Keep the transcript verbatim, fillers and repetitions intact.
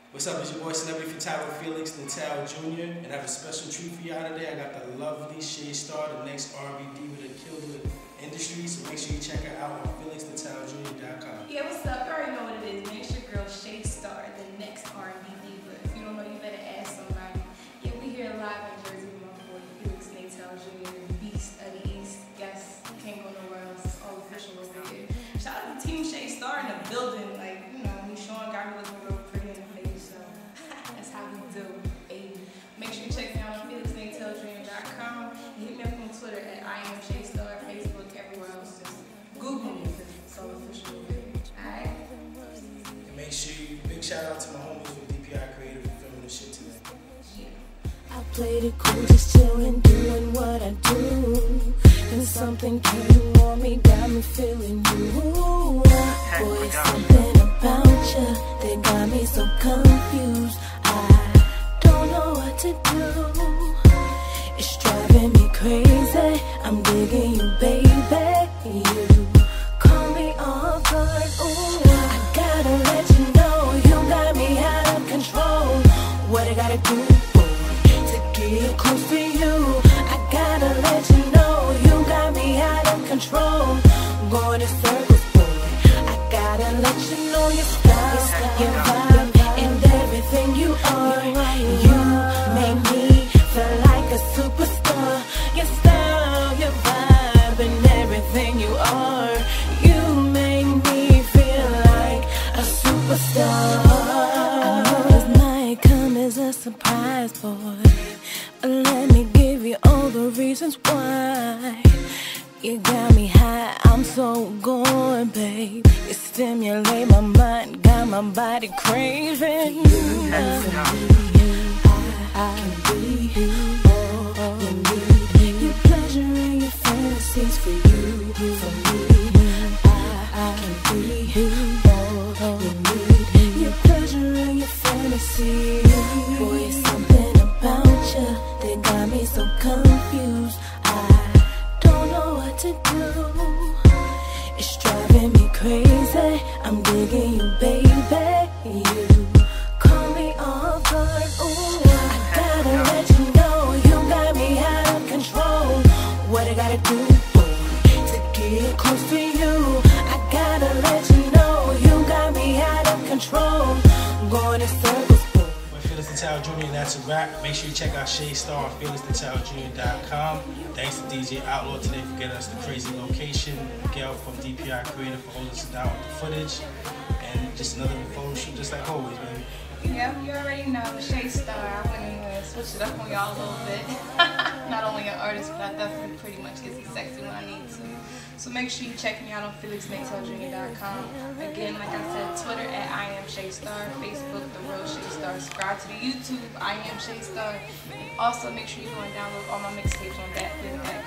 What's up, it's your boy Celebrity Photographer Felix Natal Junior And I have a special treat for y'all today. I got the lovely Shay Star, the next R and B diva that killed the industry. So make sure you check her out on Felix Natal Junior dot com. Yeah, what's up? You already know what it is. Man, it's your girl Shay Star, the next R and B diva. If you don't know, you better ask somebody. Yeah, we here live in Jersey with my boy Felix Natal Junior, the beast of the East. Yes, you can't go nowhere else. It's all official over here. Shout out to Team Shay Star in the building. Like, you know, me Sean got me looking real pretty in the face, so that's how we do. Hey, make sure you check me out on Felix Natal Junior dot com. Hit me up on Twitter at I am Shay Star, Facebook, everywhere else. Just Google me because it's all official over here. Alright? And make sure you, big shout out to my homies with D P I Creative for filming the shit today. I played it cool, just chillin', doing what I do. And something came on me, got me feeling you. Boy, something about you that got me so confused. I don't know what to do. It's driving me crazy. I'm digging you, baby. You call me off guard. Ooh, I gotta let you know you got me out of control. What I gotta do? Get close to you, I gotta let you know you got me out of control. Going in circles, boy. I gotta let you know your style, your vibe, and everything you are. You make me feel like a superstar. Your style, your vibe, and everything you are. You make me feel like a superstar. I know this might come as a surprise, boy. Let me give you all the reasons why. You got me high, I'm so going, babe. You stimulate my mind, got my body craving. I can be all you need. Your pleasure and your fantasies for you, for me. I can be all you need. Your pleasure and your fantasies. Boy, something about you that got me so confused. I don't know what to do. It's driving me crazy. I'm digging you, baby. You call me off guard. Ooh, I gotta let you know you got me out of control. What I gotta do, boy, to get close to you? I gotta let you know you got me out of control. Going in circles. Felix Natal Junior, that's a wrap. Make sure you check out Shay Star on Felix Natal Junior dot com. Thanks to D J Outlaw today for getting us the crazy location. Miguel from D P I Creative for holding us down with the footage. And just another photo shoot just like always, baby. Yeah, you already know, Shay Star. I went in and switched it up on y'all a little bit. Not only an artist, but I definitely pretty much get sexy when I need to. So make sure you check me out on Felix Natal Junior dot com. Again, like I said, Twitter at I am Shay Star, Facebook The Real Shay Star. Subscribe to the YouTube I am Shay Star. And also make sure you go and download all my mixtapes on that.